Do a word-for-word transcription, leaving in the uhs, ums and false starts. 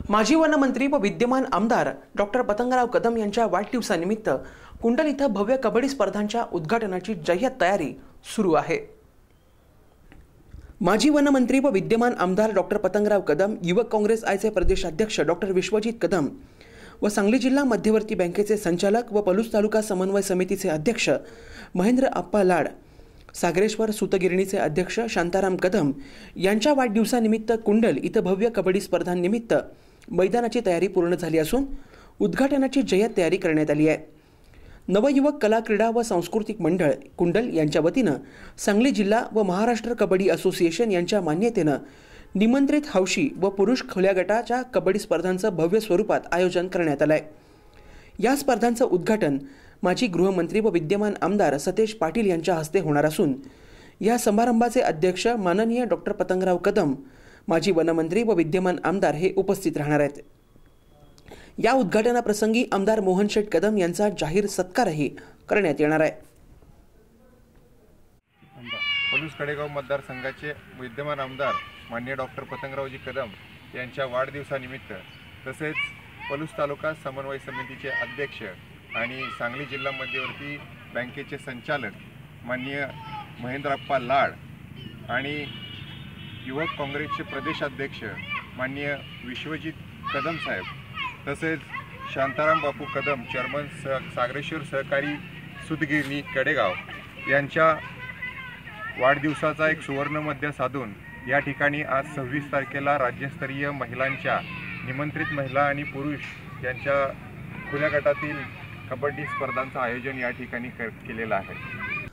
माजी वनमंत्री व विद्यमान आमदार डॉक्टर पतंगराव कदम यांच्या वाढदिवसानिमित्त कुंडल इथं भव्य कबड्डी स्पर्धांच्या उद्घाटनाची जय्यत तयारी सुरू आहे। माजी वनमंत्री व विद्यमान आमदार डॉक्टर पतंगराव कदम, युवक काँग्रेस आयचे प्रदेशाध्यक्ष डॉक्टर विश्वजित कदम व सांगली जिल्हा मध्यवर्ती बँकेचे संचालक व पलूस तालुका समन्वय समितीचे अध्यक्ष महेंद्र आप्पा लाड, सागरेश्वर सूतगिरणीचे अध्यक्ष शांताराम कदम यांच्या वाढदिवसानिमित्त कुंडल इथं भव्य कबड्डी स्पर्धांनिमित्त मैदानाची तयारी पूर्ण झाली असून उद्घाटनाची जय्यत तयारी करण्यात आली आहे। नवयुवक कला क्रीडा व सांस्कृतिक मंडळ कुंडल यांच्या वतीनं सांगली जिल्हा व महाराष्ट्र कबड्डी असोसिएशन यांच्या मान्यतेनं निमंत्रित हौशी व पुरुष खुल्या गटाच्या कबड्डी स्पर्धांचं भव्य स्वरूपात आयोजन करण्यात आलं आहे। या स्पर्धांचं उद्घाटन माजी गृहमंत्री व विद्यमान आमदार सतेज पाटील यांच्या हस्ते होणार असून या समारंभाचे अध्यक्ष माननीय डॉक्टर पतंगराव कदम, माजी वनमंत्री व विद्यमान आमदार हे उपस्थित राहणार आहेत। या उद्घाटनाप्रसंगी आमदार मोहन शेठ कदम यांचा जाहीर सत्कारही करण्यात येणार आहे। पलूस कडेगाव मतदारसंघाचे विद्यमान आमदार माननीय डॉक्टर पतंगरावजी कदम यांच्या वाढदिवसानिमित्त तसेच पलूस तालुका समन्वय समितीचे अध्यक्ष आणि सांगली जिल्हा मध्यवर्ती बँकेचे संचालक माननीय महेंद्रप्पा लाड आणि युवक काँग्रेसचे प्रदेशाध्यक्ष माननीय विश्वजित कदम साहेब तसेच शांताराम बापू कदम, चेअरमन सह सागरेश्वर सहकारी सूतगिरणी कडेगाव यांच्या वाढदिवसाचा एक सुवर्णमध्य साधून या ठिकाणी आज सव्वीस तारखेला राज्यस्तरीय महिलांच्या निमंत्रित महिला आणि पुरुष यांच्या खुल्या गटातील कबड्डी स्पर्धांचं आयोजन या ठिकाणी केलेलं आहे।